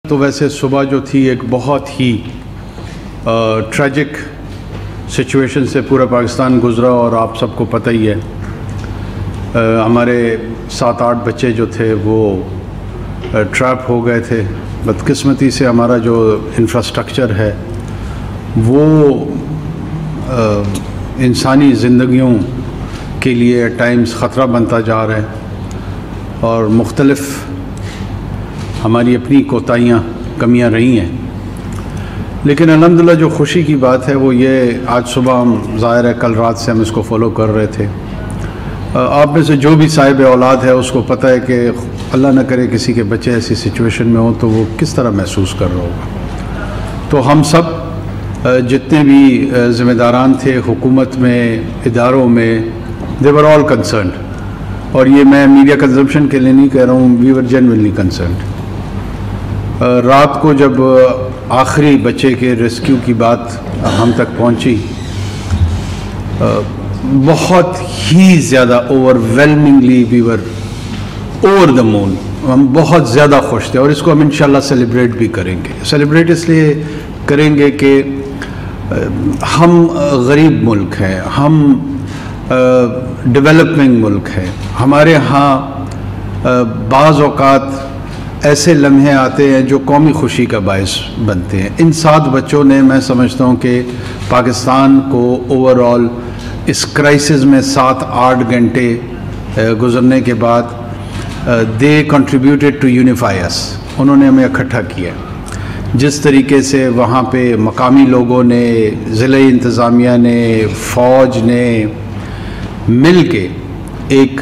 تو ویسے صبح جو تھی ایک بہت ہی ٹریجک سچویشن سے پورا پاکستان گزرا، اور آپ سب کو پتہ ہی ہے ہمارے 7-8 بچے جو تھے وہ ٹریپ ہو گئے تھے۔ بدقسمتی سے ہمارا جو انفراسٹرکچر ہے وہ انسانی زندگیوں کے لیے ایٹ ٹائمز خطرہ بنتا جا رہا ہے، اور مختلف ہماری اپنی کوتاہیاں کمیاں رہی ہیں، لیکن الحمدللہ جو خوشی کی بات ہے وہ یہ آج صبح ہم ظاہر ہے کل رات سے ہم اس کو فالو کر رہے تھے۔ آپ میں سے جو بھی صاحب اولاد ہے اس کو پتہ ہے کہ اللہ نہ کرے کسی کے بچے ایسی سچویشن میں ہوں تو وہ کس طرح محسوس کر رہا ہوگا۔ تو ہم سب جتنے بھی ذمہ داران تھے حکومت میں، اداروں میں، دے ور آل کنسرنڈ، اور یہ میں میڈیا کنزمپشن کے لیے نہیں کہہ رہا ہوں، وی ور جینوئنلی کنسرنڈ۔ رات کو جب آخری بچے کے ریسکیو کی بات ہم تک پہنچی، بہت ہی زیادہ over ویلمنگلی we were over the مون، ہم بہت زیادہ خوش تھے، اور اس کو ہم انشاءاللہ سیلیبریٹ بھی کریں گے۔ سیلیبریٹ اس لیے کریں گے کہ ہم غریب ملک ہیں، ہم ڈیولپنگ ملک ہے، ہمارے ہاں بعض اوقات ایسے لمحے آتے ہیں جو قومی خوشی کا باعث بنتے ہیں۔ ان 7 بچوں نے، میں سمجھتا ہوں کہ پاکستان کو اوور آل اس کرائسس میں 7-8 گھنٹے گزرنے کے بعد they contributed to unify us, انہوں نے ہمیں اکٹھا کیا۔ جس طریقے سے وہاں پہ مقامی لوگوں نے، ضلعی انتظامیہ نے، فوج نے مل کے ایک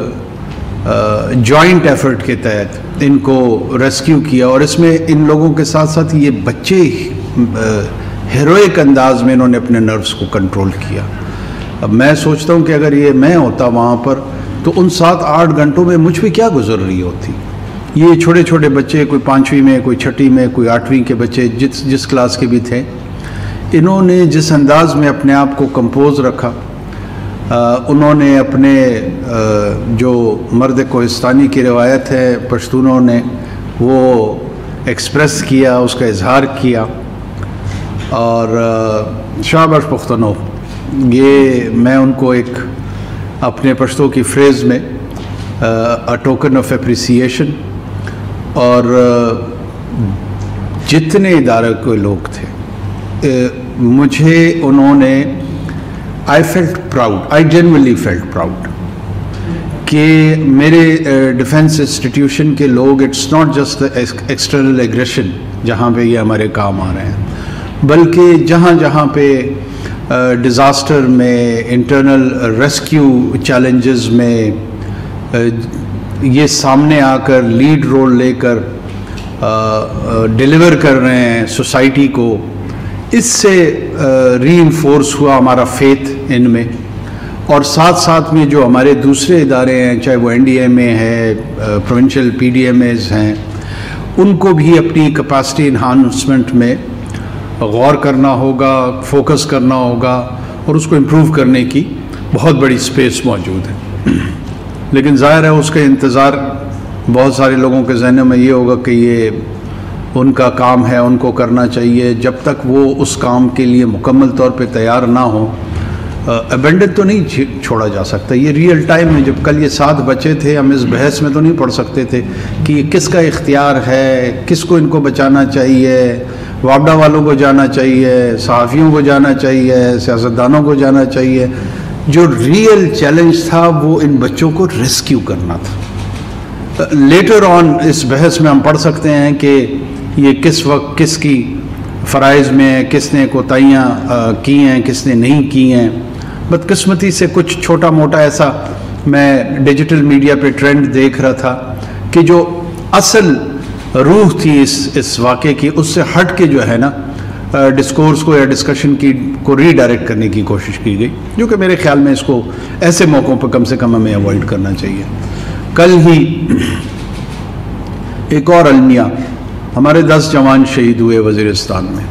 جوائنٹ ایفرٹ کے تحت ان کو ریسکیو کیا، اور اس میں ان لوگوں کے ساتھ ساتھ یہ بچے ہیروئک انداز میں انہوں نے اپنے نروس کو کنٹرول کیا۔ اب میں سوچتا ہوں کہ اگر یہ میں ہوتا وہاں پر تو ان 7-8 گھنٹوں میں مجھ پہ کیا گزر رہی ہوتی۔ یہ چھوٹے چھوٹے بچے، کوئی 5ویں میں، کوئی 6ٹھی میں، کوئی 8ویں کے بچے، جس کلاس کے بھی تھے، انہوں نے جس انداز میں اپنے آپ کو کمپوز رکھا، انہوں نے اپنے جو مرد کوہستانی کی روایت ہے پشتونوں نے وہ ایکسپریس کیا، اس کا اظہار کیا، اور شاباش پختونو، یہ میں ان کو ایک اپنے پشتو کی فریز میں اے ٹوکن آف اپریسیشن، اور جتنے ادارے کے لوگ تھے مجھے انہوں نے I felt proud, I genuinely felt proud کہ میرے ڈیفنس انسٹیٹیوشن کے لوگ، it's not just external aggression جہاں پہ یہ ہمارے کام آ رہے ہیں، بلکہ جہاں جہاں پہ ڈیزاسٹر میں، انٹرنل ریسکیو چیلنجز میں یہ سامنے آ کر لیڈ رول لے کر ڈیلیور کر رہے ہیں سوسائٹی کو، اس سے ری انفورس ہوا ہمارا فیتھ ان میں۔ اور ساتھ ساتھ میں جو ہمارے دوسرے ادارے ہیں، چاہے وہ NDMA ہے، پروونشل PDMAs ہیں، ان کو بھی اپنی کیپیسٹی انہانسمنٹ میں غور کرنا ہوگا، فوکس کرنا ہوگا، اور اس کو امپروو کرنے کی بہت بڑی سپیس موجود ہے۔ لیکن ظاہر ہے اس کا انتظار بہت سارے لوگوں کے ذہنوں میں یہ ہوگا کہ یہ ان کا کام ہے، ان کو کرنا چاہیے، جب تک وہ اس کام کے لیے مکمل طور پہ تیار نہ ہو ابینڈن تو نہیں چھوڑا جا سکتا۔ یہ ریئل ٹائم میں، جب کل یہ 7 بچے تھے، ہم اس بحث میں تو نہیں پڑھ سکتے تھے کہ یہ کس کا اختیار ہے، کس کو ان کو بچانا چاہیے، وابڈا والوں کو جانا چاہیے، صحافیوں کو جانا چاہیے، سیاستدانوں کو جانا چاہیے۔ جو ریئل چیلنج تھا وہ ان بچوں کو ریسکیو کرنا تھا۔ لیٹر آن اس بحث میں ہم پڑھ سکتے ہیں کہ یہ کس وقت کس کی فرائض میں ہے، کس نے کوتاہیاں کی ہیں، کس نے نہیں کی ہیں۔ بدقسمتی سے کچھ چھوٹا موٹا ایسا میں ڈیجیٹل میڈیا پہ ٹرینڈ دیکھ رہا تھا کہ جو اصل روح تھی اس واقعے کی، اس سے ہٹ کے جو ہے نا ڈسکورس کو یا ڈسکشن کو ری ڈائریکٹ کرنے کی کوشش کی گئی، جو کہ میرے خیال میں اس کو ایسے موقعوں پہ کم سے کم ہمیں اوائڈ کرنا چاہیے۔ کل ہی ایک اور المیہ، ہمارے 10 جوان شہید ہوئے وزیرستان میں۔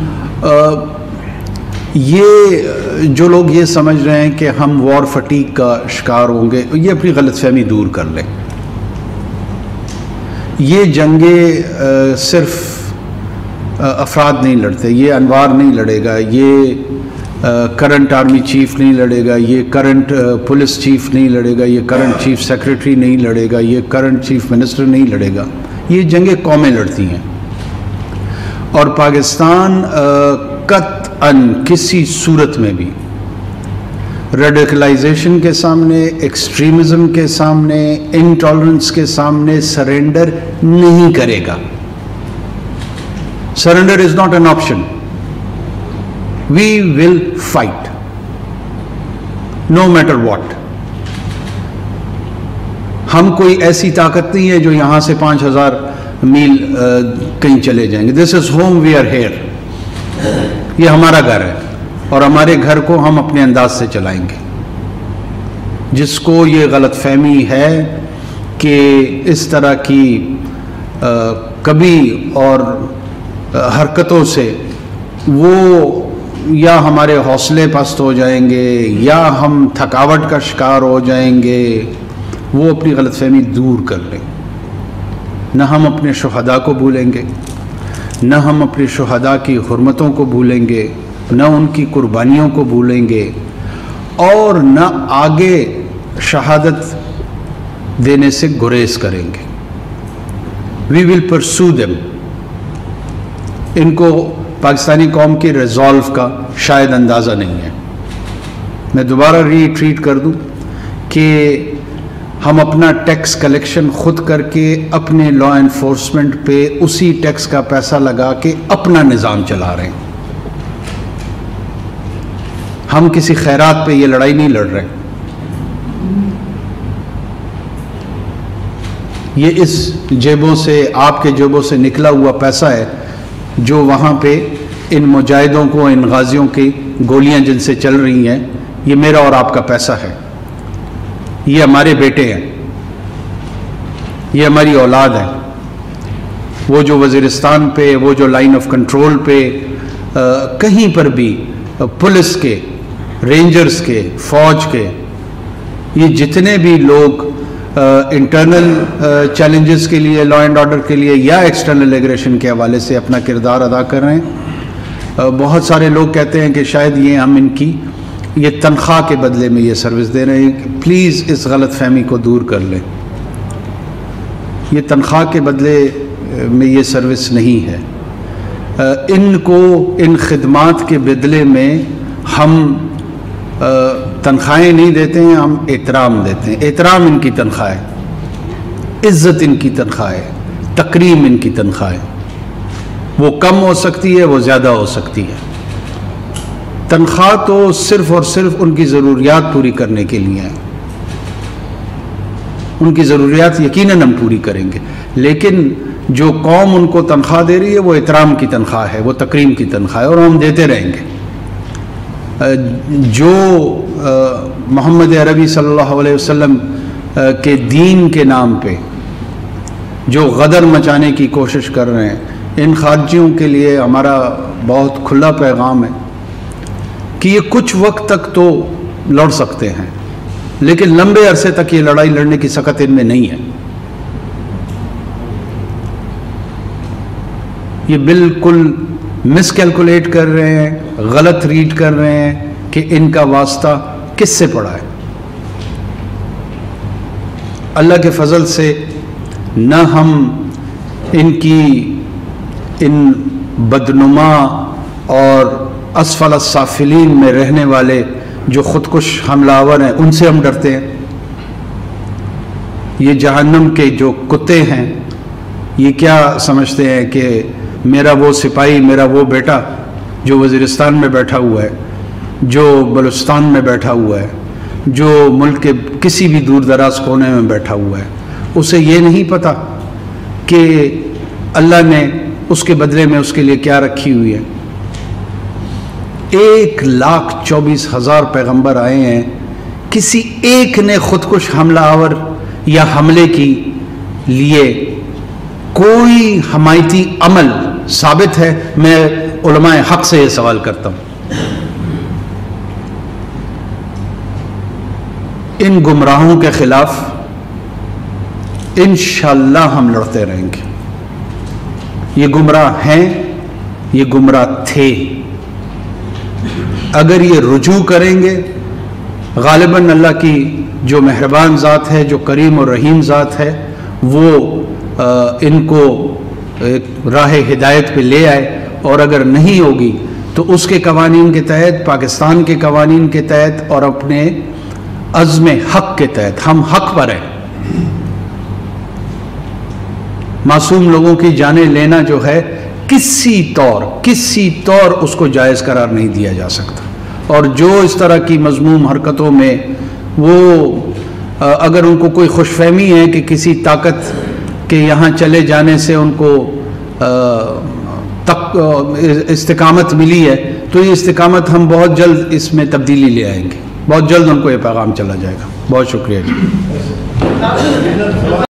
یہ جو لوگ یہ سمجھ رہے ہیں کہ ہم وار فٹیگ کا شکار ہوں گے، یہ اپنی غلط فہمی دور کر لیں۔ یہ جنگیں صرف افراد نہیں لڑتے، یہ انوار نہیں لڑے گا، یہ کرنٹ آرمی چیف نہیں لڑے گا، یہ کرنٹ پولیس چیف نہیں لڑے گا، یہ کرنٹ چیف سیکریٹری نہیں لڑے گا، یہ کرنٹ چیف منسٹر نہیں لڑے گا، یہ جنگیں قومیں لڑتی ہیں۔ اور پاکستان قطعاً کسی صورت میں بھی ریڈیکلائزیشن کے سامنے، ایکسٹریمزم کے سامنے، انٹالرنس کے سامنے سرنڈر نہیں کرے گا۔ Surrender is not an option. We will fight no matter what. ہم کوئی ایسی طاقت نہیں ہے جو یہاں سے 5000 میل کہیں چلے جائیں گے۔ This is home, we are here. یہ ہمارا گھر ہے اور ہمارے گھر کو ہم اپنے انداز سے چلائیں گے۔ جس کو یہ غلط فہمی ہے کہ اس طرح کی کبھی اور حرکتوں سے وہ یا ہمارے حوصلے پست ہو جائیں گے یا ہم تھکاوٹ کا شکار ہو جائیں گے، وہ اپنی غلط فہمی دور کر لیں۔ نہ ہم اپنے شہداء کو بھولیں گے، نہ ہم اپنے شہداء کی حرمتوں کو بھولیں گے، نہ ان کی قربانیوں کو بھولیں گے، اور نہ آگے شہادت دینے سے گریز کریں گے۔ وی ول پرسو دیم۔ ان کو پاکستانی قوم کی ریزالو کا شاید اندازہ نہیں ہے۔ میں دوبارہ ری ٹریٹ کر دوں کہ ہم اپنا ٹیکس کلیکشن خود کر کے اپنے لا انفورسمنٹ پہ اسی ٹیکس کا پیسہ لگا کے اپنا نظام چلا رہے ہیں۔ ہم کسی خیرات پہ یہ لڑائی نہیں لڑ رہے۔ یہ اس جیبوں سے، آپ کے جیبوں سے نکلا ہوا پیسہ ہے جو وہاں پہ ان مجاہدوں کو، ان غازیوں کی گولیاں جن سے چل رہی ہیں، یہ میرا اور آپ کا پیسہ ہے۔ یہ ہمارے بیٹے ہیں، یہ ہماری اولاد ہے۔ وہ جو وزیرستان پہ، وہ جو لائن آف کنٹرول پہ کہیں پر بھی پولیس کے، رینجرز کے، فوج کے، یہ جتنے بھی لوگ انٹرنل چیلنجز کے لیے، لا اینڈ آرڈر کے لیے یا ایکسٹرنل ایگریشن کے حوالے سے اپنا کردار ادا کر رہے ہیں، بہت سارے لوگ کہتے ہیں کہ شاید یہ ہم ان کی یہ تنخواہ کے بدلے میں یہ سروس دے رہے ہیں۔ پلیز اس غلط فہمی کو دور کر لیں۔ یہ تنخواہ کے بدلے میں یہ سروس نہیں ہے۔ ان کو ان خدمات کے بدلے میں ہم تنخواہیں نہیں دیتے ہیں، ہم احترام دیتے ہیں۔ احترام ان کی تنخواہ ہے، عزت ان کی تنخواہ ہے، تکریم ان کی تنخواہ ہے۔ وہ کم ہو سکتی ہے، وہ زیادہ ہو سکتی ہے۔ تنخواہ تو صرف اور صرف ان کی ضروریات پوری کرنے کے لیے ہیں۔ ان کی ضروریات یقیناً ہم پوری کریں گے، لیکن جو قوم ان کو تنخواہ دے رہی ہے وہ احترام کی تنخواہ ہے، وہ تکریم کی تنخواہ ہے، اور ہم دیتے رہیں گے۔ جو محمد عربی صلی اللہ علیہ وسلم کے دین کے نام پہ جو غدر مچانے کی کوشش کر رہے ہیں، ان خارجیوں کے لیے ہمارا بہت کھلا پیغام ہے کہ یہ کچھ وقت تک تو لڑ سکتے ہیں، لیکن لمبے عرصے تک یہ لڑائی لڑنے کی سکت ان میں نہیں ہے۔ یہ بالکل مس کیلکولیٹ کر رہے ہیں، غلط ریڈ کر رہے ہیں کہ ان کا واسطہ کس سے پڑا ہے۔ اللہ کے فضل سے نہ ہم ان کی ان بدنما اور اسفل السافلین میں رہنے والے جو خودکش حملہ آور ہیں ان سے ہم ڈرتے ہیں۔ یہ جہنم کے جو کتے ہیں یہ کیا سمجھتے ہیں کہ میرا وہ سپاہی، میرا وہ بیٹا جو وزیرستان میں بیٹھا ہوا ہے، جو بلوچستان میں بیٹھا ہوا ہے، جو ملک کے کسی بھی دور دراز کونے میں بیٹھا ہوا ہے، اسے یہ نہیں پتہ کہ اللہ نے اس کے بدلے میں اس کے لیے کیا رکھی ہوئی ہے۔ 1,24,000 پیغمبر آئے ہیں، کسی ایک نے خودکش حملہ آور یا حملے کی لیے کوئی حمایتی عمل ثابت ہے؟ میں علماء حق سے یہ سوال کرتا ہوں۔ ان گمراہوں کے خلاف انشاءاللہ ہم لڑتے رہیں گے. یہ گمراہ ہیں، یہ گمراہ تھے. اگر یہ رجوع کریں گے، غالباً اللہ کی جو مہربان ذات ہے، جو کریم اور رحیم ذات ہے، وہ ان کو راہ ہدایت پہ لے آئے. اور اگر نہیں ہوگی تو اس کے قوانین کے تحت، پاکستان کے قوانین کے تحت اور اپنے عزم حق کے تحت ہم حق پر ہیں. معصوم لوگوں کی جانیں لینا جو ہے کسی طور اس کو جائز قرار نہیں دیا جا سکتا. اور جو اس طرح کی مذموم حرکتوں میں وہ اگر ان کو کوئی خوش فہمی ہے کہ کسی طاقت کے یہاں چلے جانے سے ان کو استقامت ملی ہے، تو یہ استقامت ہم بہت جلد اس میں تبدیلی لے آئیں گے. بہت جلد ان کو یہ پیغام چلا جائے گا. بہت شکریہ جی.